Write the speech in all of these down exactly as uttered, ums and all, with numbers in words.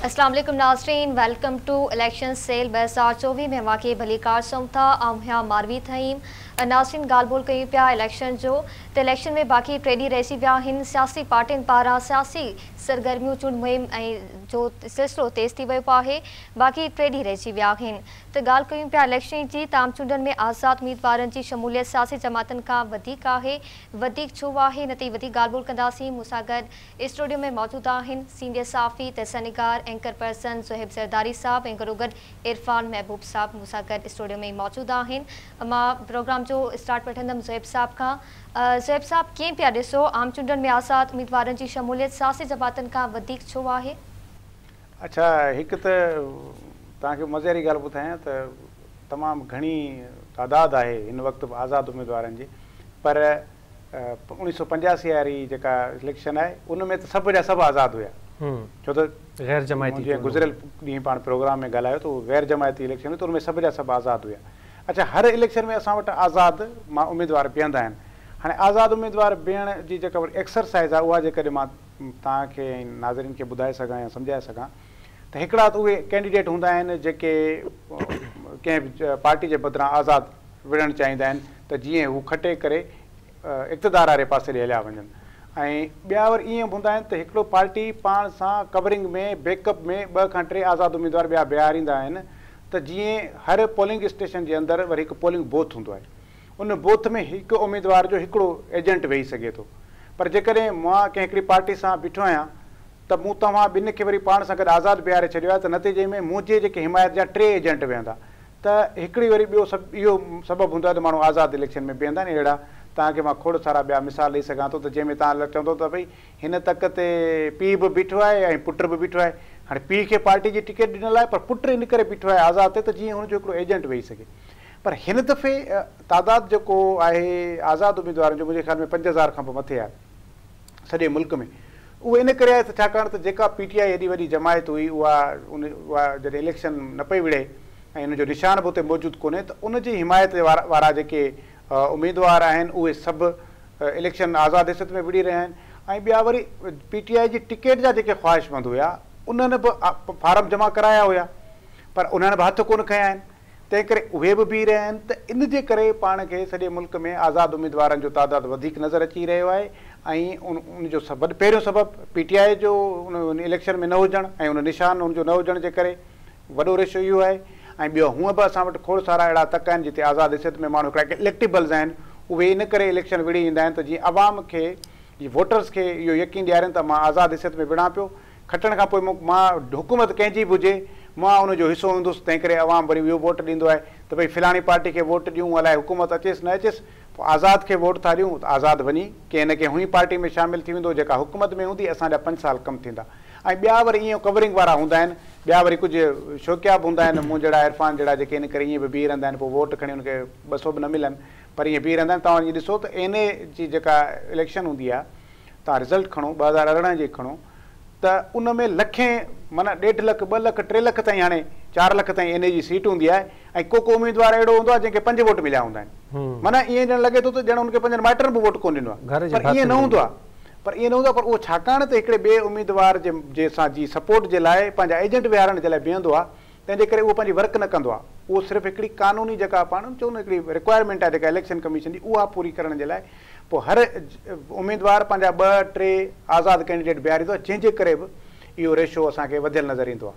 अस्सलाम वालेकुम नाज़रीन, वेलकम टू इलेक्शन सेल ब हज़ार चौवीह में वाक़ई भली कार सऊं था आउं मारवी थईं नाज़रीन ॻाल्हि ॿोल कयूं पिया इलेक्शन जो त इलेक्शन में बाक़ी टे ॾींहं रहिजी विया आहिनि। सियासी पार्टियुनि पारां सियासी सरगर्मियूं चूंड मुहिम ऐं जो सिलसिलो तेज़ थी वियो आहे। बाक़ी टे ॾींहं रहिजी विया आहिनि त ॻाल्हि कयूं पिया इलेक्शन जी त आम चूंडनि में आज़ाद उम्मीदवारनि जी शमूलियत सियासी जमातनि खां वधीक आहे। वधीक छो आहे न त वधीक ॻाल्हि ॿोल कंदासीं। मूंसां गॾु स्टूडियो में मौजूदु आहिनि सीनियर साफ़ी तहसनिगार एंकर पर्सन ज़ुहैब ज़रदारी साहब ऐं गॾो गॾु इरफान महबूब साहब मूंसां गॾु स्टूडियो में मौजूदु आहिनि। मां प्रोग्राम जो स्टार्ट वठंदमि ज़ुहैब साहब खां। ज़ुहैब साहब कीअं पिया ॾिसो आम चूंडनि में आज़ाद उम्मीदवारनि जी शमूलियत सियासी जमातनि खां वधीक छो आहे? अच्छा, हिकु त तव्हांखे मज़े वारी ॻाल्हि ॿुधायां त तमामु घणी तादाद आहे हिन वक़्तु आज़ाद उम्मीदवारनि जी, पर उणिवीह सौ पंजासी वारी जेका इलेक्शन आहे उन में त सभु जा सभु आज़ादु हुया, छो त गैर जमायती जीअं गुज़िरियल ॾींहुं पाण प्रोग्राम में ॻाल्हायो त उहो गैर जमायती इलेक्शन हुई त उनमें सभु जा सभु आज़ादु हुया। अच्छा, हर इलेक्शन में असां वटि आज़ादु मां उम्मीदवार बीहंदा आहिनि। हाणे आज़ादु उम्मीदवार बीहण जी जेका एक्सरसाइज़ आहे उहा जेकॾहिं मां तव्हांखे ऐं नाज़रीन खे ॿुधाए सघां या सम्झाए सघां त हिकिड़ा त उहे कैंडिडेट हूंदा आहिनि जेके कंहिं पार्टी जे बदिरां आज़ादु विढ़णु चाहींदा आहिनि त जीअं हू खटे करे इक़्तिदार वारे पासे ॾे हलिया वञनि, ऐं ॿिया वरी ईअं हूंदा आहिनि त हिकिड़ो पार्टी पाण सां कवरिंग में बैकअप में ॿ खां टे आज़ादु उम्मीदवार ॿिया बीहारींदा आहिनि त जीअं हर पोलिंग स्टेशन जे अंदरि वरी हिकु पोलिंग बूथ हूंदो आहे, उन बूथ में हिकु उम्मीदवार जो हिकिड़ो एजेंट वेही सघे थो। पर जेकॾहिं मां कंहिं हिकिड़ी पार्टी सां बीठो आहियां त मूं तव्हां ॿिनि खे वरी पाण सां गॾु आज़ादु बीहारे छॾियो आहे त नतीजे में मुंहिंजे जेके हिमायत जा टे एजेंट वेहंदा त हिकिड़ी वरी ॿियो सभु इहो सबबु हूंदो आहे त माण्हू आज़ादु इलेक्शन में बीहंदा आहिनि। अहिड़ा तव्हांखे मां खोड़ सारा ॿिया मिसाल ॾेई सघां थो त जंहिंमें तव्हां चवंदो त भई हिन तक ते पीउ बि बीठो आहे ऐं पुटु बि बीठो आहे। हाणे पीउ खे पार्टी जी टिकट ॾिनल आहे पर पुटु इन करे बीठो आहे आज़ादु ते त जीअं हुनजो हिकिड़ो एजेंट वेही सघे। पर हिन दफ़े तादाद जेको आहे आज़ादु उम्मीदवारनि जो मुंहिंजे ख़्याल में पंज हज़ार खां पोइ मथे आहे सॼे मुल्क में। उहो इन करे आहे त छाकाणि त जेका पी टी आई एॾी वॾी जमायत हुई उहा उन उहा जॾहिं इलेक्शन न पई विढ़े ऐं उनजो निशान बि उते मौजूदु कोन्हे त उनजी हिमायत वारा वारा जेके उम्मीदवार आहिनि उहे सभु इलेक्शन आज़ादु हिसत में विड़ी रहिया आहिनि। ऐं ॿिया वरी पी टी आई जी टिकट जा जेके ख़्वाहिशमंद हुया उन्हनि बि फारम जमा कराया हुया पर उन्हनि बि हथ कोन खया आहिनि, तंहिं करे उहे बि बीह रहिया आहिनि। त इन जे करे पाण खे सॼे मुल्क में आज़ादु उम्मीदवारनि जो तादादु वधीक नज़र अची रहियो आहे। ऐं उन उनजो सबबु पहिरियों सबबु पी टी आई जो उन इलेक्शन में न हुजणु ऐं उन निशान उनजो न हुजण जे करे वॾो रेशो इहो आहे। ऐं ॿियो हूअं बि असां वटि खोड़ सारा अहिड़ा तक आहिनि जिते आज़ादु हिसत में माण्हू हिकिड़ा इलेक्टिबल्स आहिनि, उहे इन करे इलेक्शन विड़ी ईंदा आहिनि त जीअं आवाम खे जीअं वोटर्स खे इहो यकीन ॾियारनि त मां आज़ादु हिसत में विढ़ां पियो, खटण खां पोइ मां हुकूमत कंहिंजी बि हुजे मां उनजो हिसो हूंदुसि, तंहिं करे आवाम वरी इहो वोट ॾींदो आहे त भई फिलाणी पार्टी खे वोट ॾियूं अलाए हुकूमत अचेसि न अचेसि, पोइ आज़ादु खे वोट था ॾियूं त आज़ादु वञी कंहिं न कंहिं हुई पार्टी में शामिलु थी वेंदो जेका हुकूमत में हूंदी, असांजा पंज साल कमु थींदा। ऐं ॿिया वरी ईअं कवरिंग वारा हूंदा आहिनि, ॿिया वरी कुझु शौक़िया बि हूंदा आहिनि, मूं जहिड़ा इरफान जहिड़ा जेके इन करे ईअं बि बीह रहंदा आहिनि, पोइ वोट खणी हुनखे ॿ सौ बि न मिलनि पर ईअं बीह रहंदा आहिनि। तव्हां वञी ॾिसो त इन जी जेका इलेक्शन हूंदी आहे तव्हां रिज़ल्ट खणो ॿ हज़ार अरिड़हं जी खणो त उन में लखे माना ॾेढ लख ॿ लख टे लख ताईं हाणे चारि लख ताईं इन जी सीट हूंदी आहे ऐं को को उम्मीदवार अहिड़ो हूंदो आहे जंहिंखे पंज वोट मिलिया हूंदा आहिनि, माना ईअं ॼण लॻे थो त ॼण हुनखे पंजनि माइटनि बि वोट कोन ॾिनो आहे, पर ईअं न हूंदो आहे। पर ईअं न हूंदो आहे, पर उहो छाकाणि त हिकिड़े ॿिए उम्मीदवार जे जंहिंसां जी सपोर्ट जे लाइ पंहिंजा एजेंट विहारण जे लाइ बीहंदो आहे, तंहिंजे करे उहो पंहिंजी वर्क न कंदो आहे। उहो सिर्फ़ु हिकिड़ी कानूनी जेका पाण चऊं न हिकिड़ी रिक्वायरमेंट आहे जेका इलेक्शन कमीशन जी उहा पूरी करण जे लाइ पोइ हर उम्मीदवार पंहिंजा ॿ टे आज़ादु कैंडिडेट बीहारींदो आहे, जंहिंजे करे बि इहो रेशो असांखे वधियल नज़र ईंदो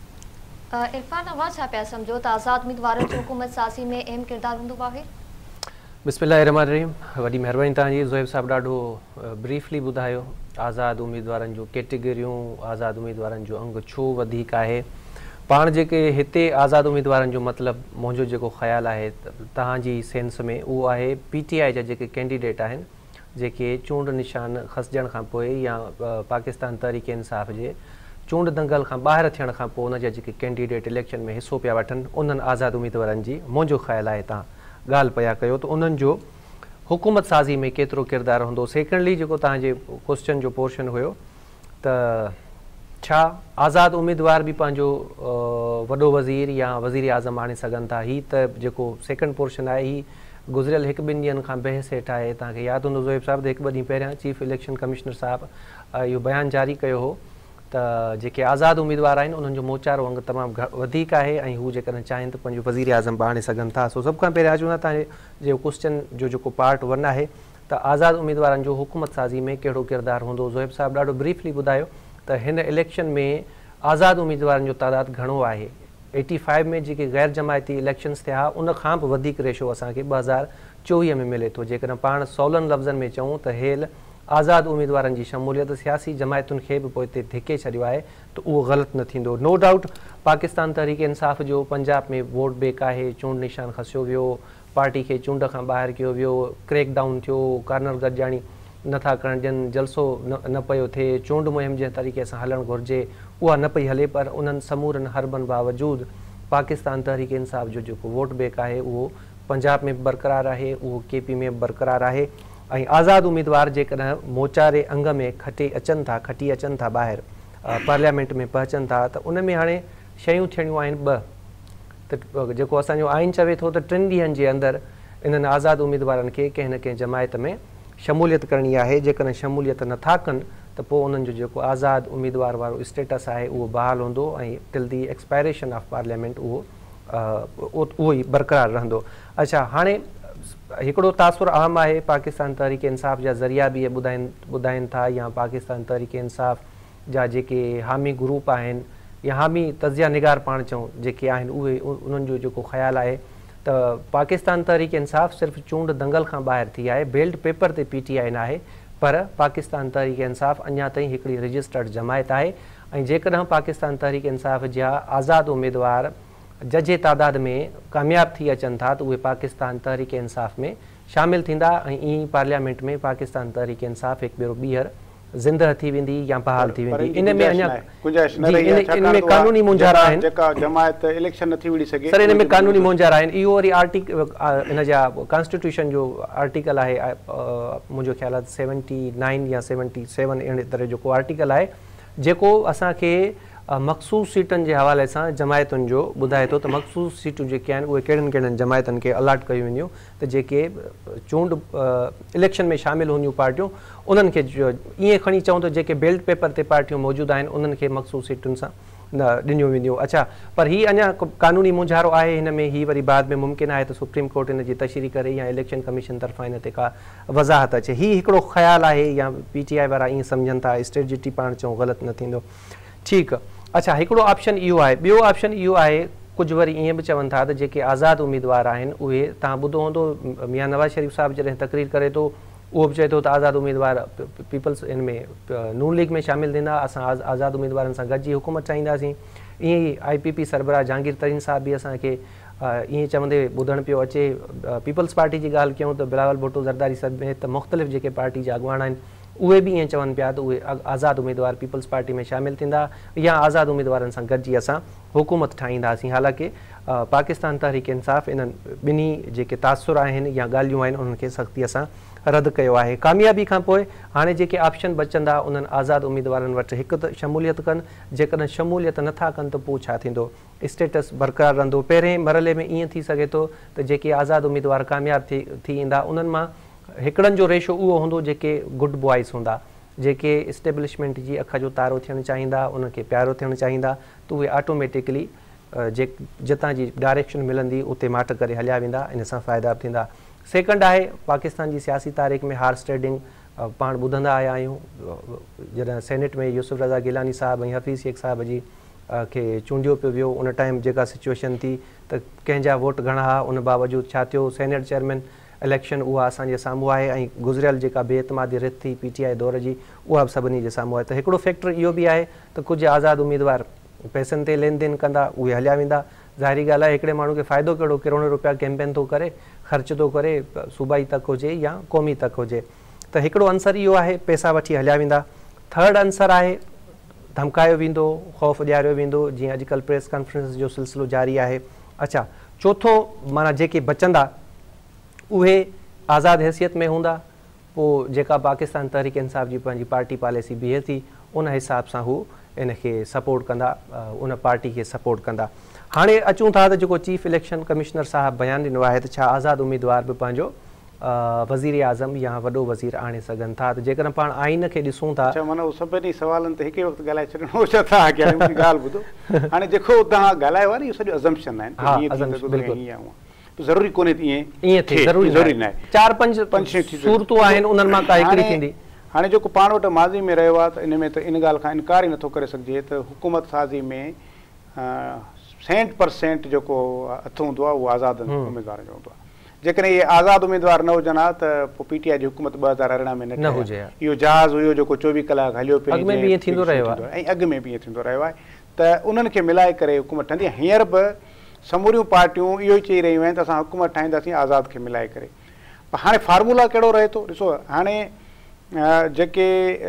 आहे। इरफान अवां छा पिया सम्झो त आज़ादु उम्मीदवारनि जो हुकूमत साज़ी में अहम किरदारु हूंदो आहे? बिस्मिल्लाहिर्रहमानिर्रहीम, वॾी महिरबानी तव्हांजी ज़ुहैब साहिबु, ॾाढो ब्रीफली ॿुधायो आज़ादु उम्मीदवारनि जूं कैटेगरियूं, आज़ादु उम्मीदवारनि जो अंग छो वधीक आहे। पाण जेके हिते आज़ादु उम्मीदवारनि जो मतिलबु मुंहिंजो जेको ख़्यालु आहे तव्हांजी सेंस में उहो आहे पी टी आई जा जेके कैंडिडेट आहिनि जेके चूंड निशान खसजण खां पोइ या पाकिस्तान तहरीक इंसाफ़ जे चूंड दंगल खां ॿाहिरि थियण खां पोइ उन जा जेके कैंडिडेट इलेक्शन में हिसो पिया वठनि उन्हनि आज़ादु उम्मीदवारनि जी मुंहिंजो ख़्यालु आहे तव्हां ॻाल्हि पिया कयो त उन्हनि जो हुकूमत साज़ी में केतिरो किरदारु हूंदो। सेकेंडली जेको तव्हांजे क्वेश्चन जो पोर्शन हुयो त छा आज़ादु उम्मीदवार बि पंहिंजो वॾो वज़ीर या वज़ीर आज़म आणे सघनि था, हीअ त जेको सेकेंड पोर्शन आहे हीअ गुज़िरियल हिकु ॿिनि ॾींहंनि खां बहस हेठि आहे। तव्हांखे यादि हूंदो ज़ुहैब साहिबु त हिकु ॿ ॾींहं पहिरियां चीफ इलेक्शन कमिश्नर साहिबु इहो बयानु जारी कयो हो त जेके आज़ाद उम्मीदवार आहिनि उन्हनि जो मोचारो अंग तमामु वधीक आहे ऐं हू जेकॾहिं चाहिनि त पंहिंजो वज़ीर आज़म बि आणे सघनि था। सो सभ खां पहिरियों अचूं था तव्हांजे जो क्वेश्चन जो जेको पार्ट वन आहे त आज़ाद उम्मीदवारनि जो हुकूमत साज़ी में कहिड़ो किरदारु हूंदो। ज़ोहिब साहिबु ॾाढो ब्रीफली ॿुधायो त हिन इलेक्शन में आज़ाद उम्मीदवारनि जो तादादु घणो आहे। एटी फाइव में जेके गैर जमायती इलेक्शन्स थिया उन खां बि वधीक रेशो असांखे ॿ हज़ार चोवीह में मिले थो। जेकॾहिं पाण सवलनि लफ़्ज़नि में चऊं त हेल आज़ाद उम्मीदवारनि जी शमूलियत सियासी जमायतुनि खे बि पोइ हिते धिके छॾियो आहे त उहो ग़लति न थींदो। नो डाउट पाकिस्तान तहरीक इंसाफ़ जो पंजाब में वोट बैंक आहे, चूंड निशान खसियो वियो, पार्टी खे चूंड खां ॿाहिरि कयो वियो, क्रैक डाउन थियो, कार्नर गॾिजाणी नथा करणु ॾियनि, जलसो न न पियो थिए, चूंड मुहिम जंहिं तरीक़े सां हलणु घुरिजे उहा न पई हले। पर उन्हनि समूरनि हरबनि बावजूदि पाकिस्तान तहरीक इंसाफ़ जो जेको वोट बैंक आहे उहो पंजाब में बि बरक़रार आहे, उहो के पी में बि बरक़रार आहे। ऐं आज़ाद उम्मीदवार जेकॾहिं मोचारे अंग में खटे अचनि था खटी अचनि था ॿाहिरि पार्लियामेंट में पहुचनि था त उन में हाणे शयूं थियणियूं आहिनि ॿ त जेको असांजो आइन चवे थो त टिनि ॾींहंनि जे अंदरि इन्हनि आज़ाद उम्मीदवारनि खे कंहिं न कंहिं जमायत में शमूलियत करणी आहे। जेकॾहिं शमूलियत नथा कनि त पोइ उन्हनि जो जेको आज़ाद उम्मीदवार वारो स्टेटस आहे उहो बहाल हूंदो ऐं till the expiration of parliament उहो उहो ई बरक़रार रहंदो। अच्छा, हाणे हिकिड़ो तासुर अहम आहे, पाकिस्तान तहरीक इंसाफ़ जा ज़रिया बि इहे ॿुधाइनि ॿुधाइनि था या पाकिस्तान तहरीक इंसाफ़ जा जेके हामी ग्रुप आहिनि या हामी तज़िया निगार पाण चऊं जेके आहिनि उहे उन्हनि जो जेको ख़्यालु आहे त पाकिस्तान तहरीक इंसाफ़ सिर्फ़ु चूंड दंगल खां ॿाहिरि थी आहे, बेल्ट पेपर ते पी टी आई न आहे, पर पाकिस्तान तहरीक इंसाफ़ अञा ताईं हिकिड़ी रजिस्टर्ड जमायत आहे। ऐं जेकॾहिं पाकिस्तान तहरीक इंसाफ़ जा आज़ाद उम्मीदवार जजे तादाद में कामयाब थी अचनि था त उहे पाकिस्तान तहरीक इंसाफ़ में शामिल थींदा ऐं ईअं पार्लियामेंट में पाकिस्तान तहरीक इंसाफ़ हिकु भेरो ॿीहर ज़िंदह थी वेंदी या बहाल थी वेंदी। इन में अञा इन में कानूनी मुंझार आहिनि, सर इन में कानूनी मुंझार आहिनि। इहो वरी आर्टिकल इन जा कॉन्स्टिट्यूशन जो आर्टिकल आहे, मुंहिंजो ख़्यालु आहे सेवनटी नाइन या सेवनटी सेवन अहिड़े तरह जेको आर्टिकल आहे जेको असांखे मख़सूस सीटनि जे हवाले सां जमायतुनि जो ॿुधाए थो त मख़सूस सीटूं जेके आहिनि उहे कहिड़ियुनि कहिड़ियुनि जमायतनि खे अलाट कयूं वेंदियूं त जेके चूंड इलेक्शन में शामिल हूंदियूं पार्टियूं उन्हनि खे ईअं खणी चऊं त जेके बेल्ट पेपर ते पार्टियूं मौजूदु आहिनि उन्हनि खे मख़सूस सीटुनि सां न ॾिनियूं वेंदियूं। अच्छा, पर हीअ अञा कानूनी मुंझारो आहे हिन में, हीअ वरी बाद में मुमकिन आहे त सुप्रीम कोर्ट हिन जी तशरी करे या इलेक्शन कमीशन तरफ़ां हिन ते का वज़ाहत अचे। हीअ हिकिड़ो ख़्यालु आहे या पी टी आई वारा ईअं सम्झनि था, स्ट्रेटजिटी पाण चऊं ग़लति न थींदो। ठीकु, अच्छा, हिकिड़ो ऑप्शन इहो आहे। ॿियो ऑप्शन इहो आहे, कुझु वरी ईअं बि चवनि था त जेके आज़ाद उम्मीदवार आहिनि उहे, तव्हां ॿुधो हूंदो मियां नवाज़ शरीफ़ साहिबु जॾहिं तक़रीर करे थो उहो बि चए थो त आज़ाद उम्मीदवार पीपल्स हिन में नून लीग में शामिल थींदा, असां आज़ाद उम्मीदवारनि सां गॾिजी हुकूमत चाहींदासीं। ईअं ई आई पी पी सरबराह जहांगीर तरीन साहिब बि असांखे ईअं चवंदे ॿुधणु पियो अचे। पीपल्स पार्टी जी ॻाल्हि कयूं त बिलावल भुट्टो ज़रदारी समेत मुख़्तलिफ़ जेके पार्टी जा अॻुवान आहिनि उहे बि ईअं चवनि पिया त उहे आज़ाद उम्मीदवार पीपल्स पार्टी में शामिल थींदा या आज़ाद उम्मीदवारनि सां गॾिजी असां हुकूमत ठाहींदासीं। हालांकि पाकिस्तान तहरीक इंसाफ़ इन्हनि ॿिन्ही जेके तासुर आहिनि या ॻाल्हियूं आहिनि उन्हनि खे सख़्तीअ सां रद्द कयो आहे। कामयाबी खां पोइ हाणे जेके ऑप्शन बचंदा उन्हनि आज़ाद उम्मीदवारनि वटि हिकु त शमूलियत कनि, जेकॾहिं शमूलियत नथा कनि त पोइ छा थींदो, स्टेटस बरक़रार रहंदो। पहिरें मरहले में ईअं थी सघे थो त जेके आज़ाद उम्मीदवार कामयाब थी थी ईंदा उन्हनि मां हिकिड़नि जो रेशो उहो हूंदो जेके गुड बॉइज़ हूंदा, जेके इस्टेब्लिशमेंट जी अख जो तारो थियणु चाहींदा, उनखे प्यारो थियणु चाहींदा, त उहे ऑटोमेटिकली जे जितां जी डायरेक्शन मिलंदी उते माट करे हलिया वेंदा, इन सां फ़ाइदा बि थींदा। सेकेंड आहे पाकिस्तान जी सियासी तारीख़ में हार्स ट्रेडिंग पाण ॿुधंदा आया आहियूं। जॾहिं सेनेट में यूसुफ रज़ा गिलानी साहिब ऐं हफ़ीज़ शेख साहिब जी खे चूंडियो पियो वियो, उन टाइम जेका सिचुएशन थी त कंहिंजा वोट घणा हुआ, उन बावजूदि छा थियो, सेनेट चेयरमैन इलेक्शन उहा असांजे साम्हूं आहे ऐं गुज़िरियल जेका बेइतमादी रिथ थी पी टी आई दौर जी उहा बि सभिनी जे साम्हूं आहे। त हिकिड़ो फैक्टर इहो बि आहे त कुझु आज़ाद उम्मीदवार पैसनि ते लेन देन कंदा, उहे हलिया वेंदा। ज़ाहिरी ॻाल्हि आहे हिकिड़े माण्हू खे फ़ाइदो कहिड़ो, किरोड़ो रुपया कैंपेन थो करे, ख़र्च थो करे, सूबाई तक हुजे या क़ौमी तक हुजे। त हिकिड़ो अंसर इहो आहे, पैसा वठी हलिया वेंदा। थर्ड अंसर आहे धमकायो वेंदो, ख़ौफ़ ॾियारियो वेंदो, जीअं अॼुकल्ह प्रेस कॉन्फ्रेंस जो सिलसिलो जारी आहे। अच्छा, चोथों माना जेके बचंदा उहे आज़ाद हैसियत में हूंदा, पोइ जेका पाकिस्तान तहरीक इंसाफ़ जी पंहिंजी पार्टी पॉलिसी बीहे थी उन हिसाब सां हू इनखे सपोर्ट कंदा, उन पार्टी खे सपोर्ट कंदा। हाणे अचूं था त जेको चीफ इलेक्शन कमिश्नर साहिबु बयानु ॾिनो आहे त छा आज़ाद उम्मीदवार बि पंहिंजो वज़ीर आज़म या वॾो वज़ीर आणे सघनि था। त जेकॾहिं पाण आइन खे ॾिसूं था माना सभिनी सवालनि ते हिकु वक़्तु ॻाल्हाए छॾिणो छा था ॻाल्हि ॿुधो हाणे जेको तव्हां ॻाल्हायो आहे न इहो सॼो अज़म्पशन आहिनि, ज़रूरी कोन्हे ईअं थिए, ज़रूरी न आहे। चार पंज पंज सूरतूं आहिनि उन्हनि मां का हिकिड़ी थींदी। हाणे जेको पाण वटि माज़ी में रहियो आहे त इन में त इन ॻाल्हि खां इनकार ई नथो करे सघिजे त हुकूमत साज़ी में सेंट परसेंट जेको हथु हूंदो आहे उहो आज़ाद उमेदवार जो हूंदो आहे। जेकॾहिं इहे आज़ाद उमेदवार न हुजनि हा त पोइ पीटीआई जी हुकूमत ॿ हज़ार अरिड़हं में न हुजे, इहो जहाज़ हुयो जेको चोवीह कलाक हलियो पियो, अॻु में बि ईअं थींदो रहियो आहे ऐं अॻु में बि ईअं थींदो रहियो आहे। त उन्हनि खे मिलाए करे हुकूमत ठहंदी। हींअर बि समूरियूं पार्टियूं इहो ई चई रहियूं आहिनि त असां हुकूमत ठाहींदासीं आज़ाद खे मिलाए करे। पर हाणे फार्मूला कहिड़ो रहे थो ॾिसो, हाणे जेके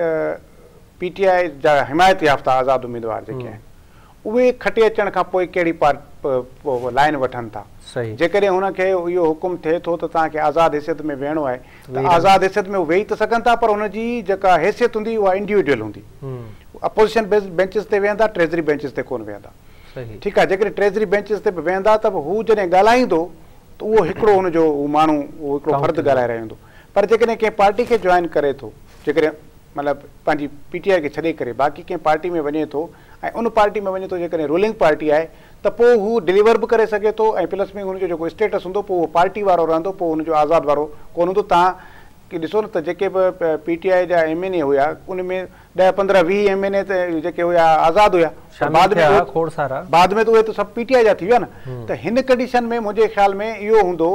पीटीआई जा हिमायत याफ़्ता आज़ाद उमेदवार जेके आहिनि उहे खटे अचण खां पोइ कहिड़ी पार्ट लाइन वठनि था। जेकॾहिं हुनखे इहो हुकुम थिए थो त तव्हांखे आज़ाद हैसियत में वेहणो आहे त आज़ाद हैसियत में वेही त सघनि था, पर हुनजी जेका हैसियत हूंदी उहा इंडिविजुअल हूंदी। अपोज़िशन बेंचिस ते वेहंदा, ट्रेज़री बेंचिस ते कोन वेहंदा। ठीकु आहे, जेकॾहिं ट्रेज़री बेंचिस ते बि वेहंदा त हू जॾहिं ॻाल्हाईंदो त उहो हिकिड़ो हुनजो माण्हू उहो हिकिड़ो फर्द ॻाल्हाए रहियो हूंदो। पर जेकॾहिं कंहिं पार्टी खे जॉइन करे थो, जेकॾहिं मतिलबु पंहिंजी पीटीआई खे छॾे करे बाक़ी कंहिं पार्टी में वञे थो ऐं उन पार्टी में वञे थो जेकॾहिं रूलिंग पार्टी आहे त पोइ हू डिलीवर बि करे सघे थो ऐं प्लस में हुनजो जेको स्टेटस हूंदो पोइ उहो पार्टी वारो रहंदो, पोइ हुनजो आज़ाद वारो कोन हूंदो। तव्हां की ॾिसो न त जेके बि पीटीआई जा एम एन ए हुया उन में ॾह पंद्रहं वीह एम एन ए त जेके हुया आज़ाद हुया, बाद में बाद में त उहे त सभु पीटीआई जा थी विया न। त हिन कंडीशन में मुंहिंजे ख़्याल में इहो हूंदो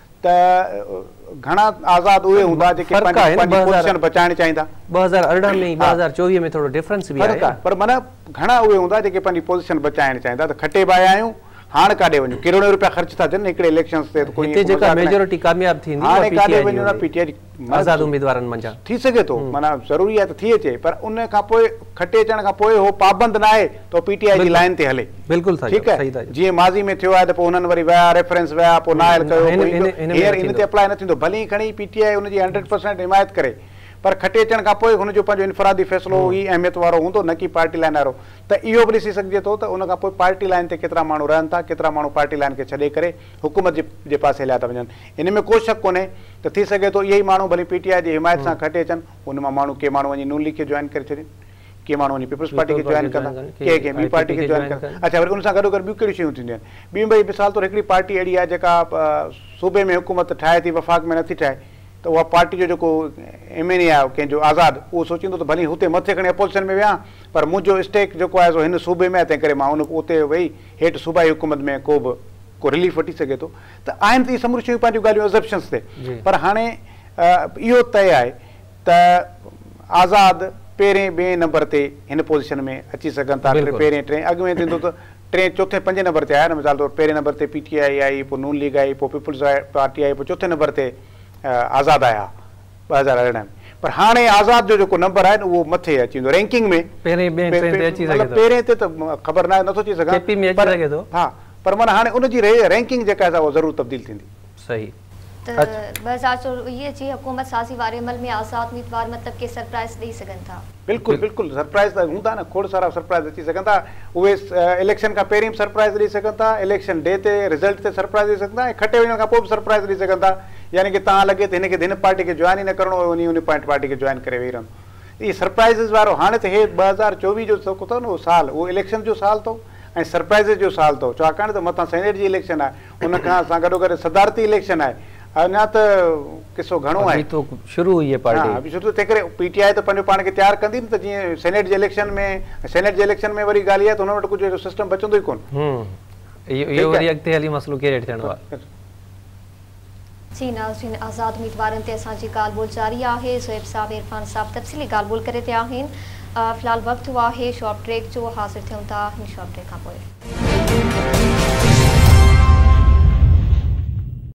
त घणा आज़ाद उहे हूंदा जेके पोजीशन बचाइण चाहींदा। ॿ हज़ार अरिड़हं में ॿ हज़ार चोवीह में थोरो डिफरेंस बि आहे, पर माना घणा उहे हूंदा जेके पंहिंजी पोजीशन बचाइण चाहींदा। त खटे बि आया आहियूं, हाणे काॾे वञूं, किरोड़े रुपया ख़र्च था थियनि हिकिड़े इलेक्शन्स ते, मेजोरिटी कामयाब थींदी हाणे काॾे वञूं न पीटीआई आज़ाद उम्मीदवारनि मंझां थी सघे थो, माना ज़रूरी आहे त थी अचे, पर उन खां पोइ खटे अचण खां पोइ उहो पाबंद न आहे त पीटीआई जी लाइन ते हले। बिल्कुलु ठीकु आहे, जीअं माज़ी में थियो आहे त पोइ हुननि वरी विया रेफरेंस विया पोइ नाइल कयो, हींअर इन ते अप्लाई न थींदो। भले ई खणी पीटीआई हुनजी हंड्रेड परसेंट हिमायत करे, पर खटे अचण खां पोइ हुनजो पंहिंजो इनफरादी फ़ैसिलो ई अहमियत वारो हूंदो, न की पार्टी लाइन वारो। त इहो बि ॾिसी सघिजे थो त उन खां पोइ पार्टी लाइन ते केतिरा माण्हू रहनि था, केतिरा माण्हू पार्टी लाइन खे छॾे करे हुकूमत जे जे पासे हलिया था वञनि। इन में को शक कोन्हे त थी सघे थो इहे ई माण्हू भली पीटीआई जी हिमायत सां खटे अचनि, उन मां माण्हू के माण्हू वञी नून लीग खे जॉइन करे छॾनि, के माण्हू वञी पीपल्स पार्टी खे जॉइन कंदा, के कंहिं ॿी पार्टी खे जॉइन कंदा। अच्छा, वरी उन सां गॾो गॾु ॿियूं कहिड़ियूं शयूं थींदियूं आहिनि। ॿियूं भई मिसाल तौरु हिकिड़ी पार्टी अहिड़ी आहे जेका सूबे में हुकूमत ठाहे थी, वफ़ाक़ में नथी ठाहे, त उहा पार्टी जो जेको एम एन ए आहे कंहिंजो आज़ाद, उहो सोचींदो त भली हुते मथे खणी अपोज़िशन में विया, पर मुंहिंजो स्टेक जेको आहे सो हिन सूबे में आहे, तंहिं करे मां उन उते वेही हेठि सूबाई हुकूमत में को बि को रिलीफ वठी सघे थो। त आहिनि त इहे समूरियूं शयूं पंहिंजियूं ॻाल्हियूं एज़प्शन्स ते, पर हाणे इहो तय आहे त आज़ाद पहिरें ॿिएं नंबर ते हिन पोज़ीशन में अची सघनि था। पहिरें टे अॻु में थींदो त टे चोथे पंजे नंबर ते आया न, मिसाल तौरु पहिरें नंबर ते पीटीआई आई, पोइ नून लीग आई, पोइ पीपल्स पार्टी आई, पोइ चोथे नंबर ते आज़ाद आया ॿ हज़ार अरिड़हं में। पर हाणे आज़ाद जो जेको नंबर आहे न उहो मथे अची वेंदो रैंकिंग में, पहिरें ते त ख़बर न आहे, नथो अची सघां। हा, पर माना हाणे उनजी रैंकिंग जेका आहे उहा ज़रूरु तब्दील थींदी। सही। त ॿ हज़ार चोवीह जी हुकूमत साज़ी वारे अमल में आज़ाद उम्मीदवार मतिलबु के सरप्राइज़ ॾेई सघनि था? बिल्कुलु बिल्कुलु सरप्राइज़ त हूंदा न, खोड़ सारा सरप्राइज़ अची सघनि था। उहे इलेक्शन खां पहिरीं बि सरप्राइज़ ॾेई सघनि था, इलेक्शन डे ते रिज़ल्ट ते सरप्राइज़ ॾेई सघंदा, ऐं खटे वञण खां पोइ बि सरप्राइज़ ॾेई सघनि था। यानी की तव्हां लॻे त हिनखे हिन पार्टी खे जॉइन ई न करिणो, वञी उन पार्टी खे जॉइन करे वेही रहंदो। इहे सरप्राइज़िस वारो हाणे त हे ॿ हज़ार चोवीह जो जेको अथव न उहो साल, उहो इलेक्शन जो साल अथव ऐं सरप्राइज़िस जो साल अथव। छाकाणि त मथां सेनेट जी इलेक्शन आहे, उन खां सां गॾो गॾु सदारती इलेक्शन आहे, अञा त किसो घणो आहे शुरू हुई आहे पार्टी। हा, शुरू तंहिं करे पीटीआई त पंहिंजो पाण खे तयारु कंदी न, त जीअं सेनेट जे इलेक्शन में सेनेट जे इलेक्शन में वरी ॻाल्हि आहे त हुन वटि कुझु अहिड़ो सिस्टम बचंदो ई कोन। इहो वरी अॻिते हली मसइलो क्रिएट थियणो आहे। जी नाज़रीन, आज़ाद उम्मीदवारनि ते असांजी ॻाल्हि ॿोल जारी आहे। ज़ुएब साहब, इरफान साहब तफ़सीली ॻाल्हि ॿोल करे रहिया आहिनि। फ़िलहाल वक़्तु आहे शॉर्ट ब्रेक जो, हाज़िर थियूं था हिन शॉर्ट ब्रेक खां पोइ।